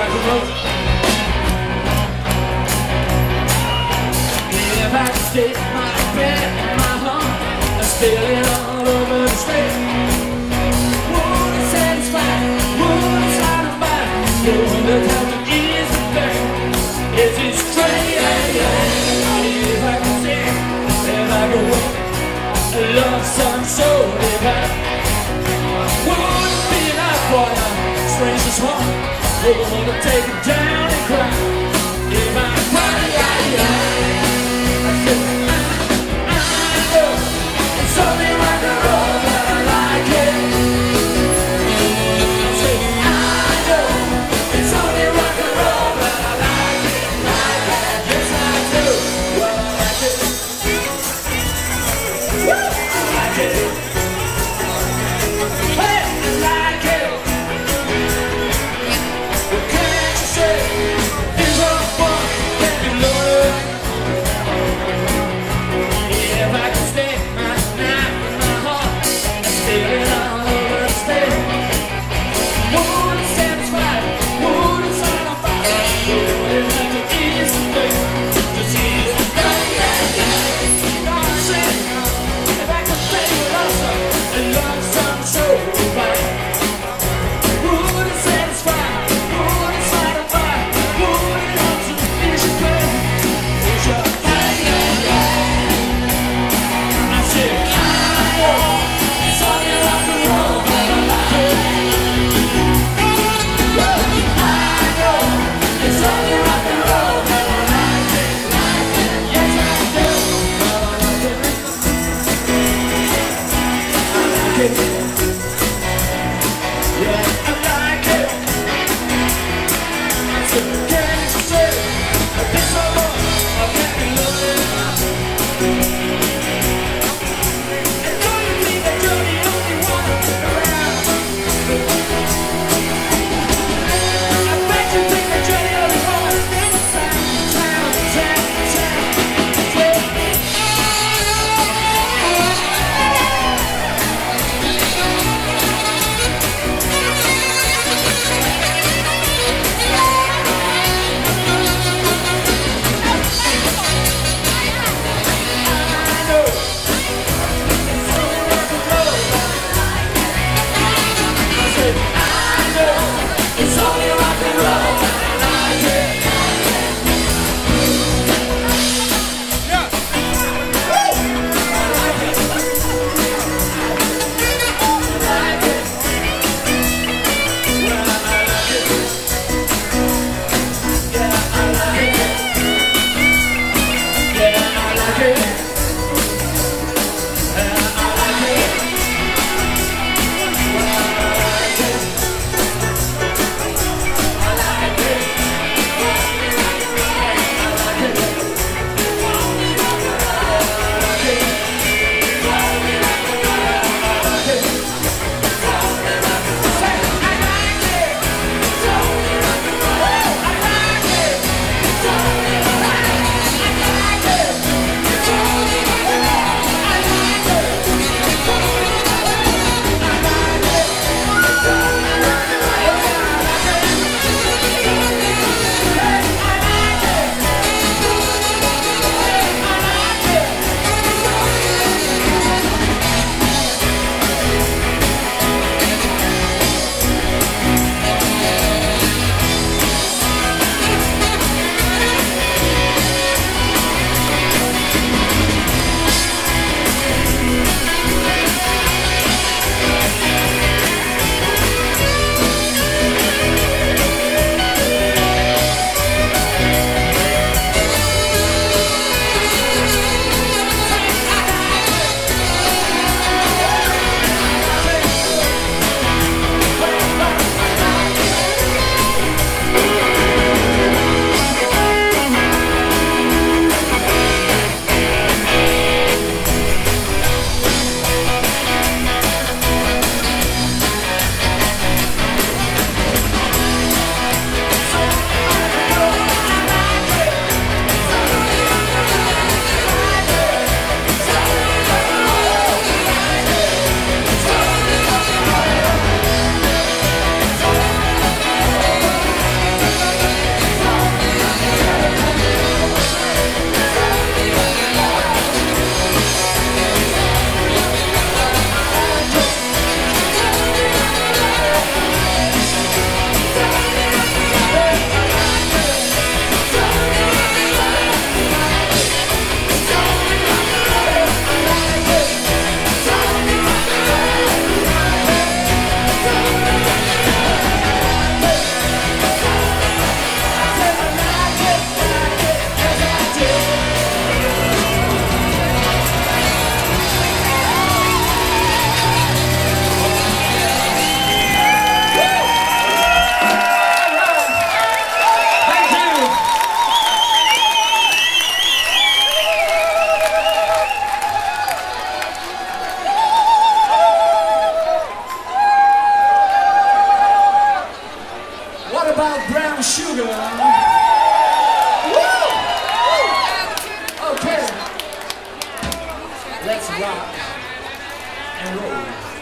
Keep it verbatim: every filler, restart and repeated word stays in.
rock and roll. If I could stick my pen in my heart and spill it all over the street, would it satisfy, would it satisfy, would it have to ease the pain? Is it straight? If I could sing, if I could win a love song so divine, would it be enough for you? Strange as one, would it take it down and cry? If I cry, I, I, I said, I, I know it's only rock and roll, but I like it. I said, I know it's only rock and roll, but I like it, like it. Yes, I do. Well, I like it. Woo! I like it. Hey, I like it. What can't you say? It's all fun, can you love it? If I could stick my knife in my heart and spill it all over the stage, would it satisfy? Would it satisfy? Would it have to ease the pain? Just ease the pain, yeah, yeah. You know what I'm saying? If I could play with also a love song so divine, would it satisfy? Would it satisfy? Would it have to ease the pain? It's your pain, yeah, yeah. I said, I know it's only rock and roll, but I like it. I know it's only rock and roll, but I like it, like it. Yes, I do. I like it. I like it. Yeah, I like it. I said, can't you say this so long? I can't love it. And don't you think that you're the only one around? I bet you think that you're the only one in town, town, town, town. Yeah. Let's rock and roll.